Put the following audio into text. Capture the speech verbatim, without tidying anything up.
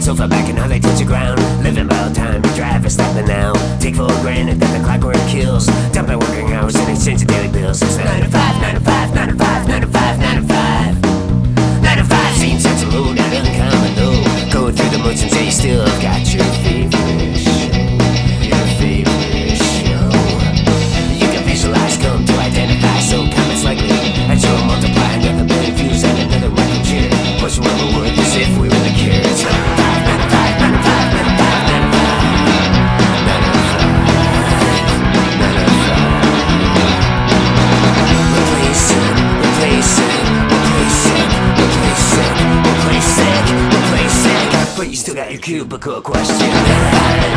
So far back and how they touch the ground. Living about time, drive for stopping now. Take for granted that the clockwork kills. Dump my working hours in exchange of daily bills. It's nine to five, nine to five, nine to five, nine to five, nine to five. Nine to five seems such a low, not uncommon though. Go through the motions and you still have got your favorite show. Your favorite show. You can visualize, come to identify. So comments likely that you'll multiply another million views and another record share. Push one more word as if we really care. It's nine to five, nine to five, nine to five, nine to five, nine to five. Nine to five, nine to five. Replace it, replace it, replace it, replace it, replace it, replace it. But you still got your cubicle question.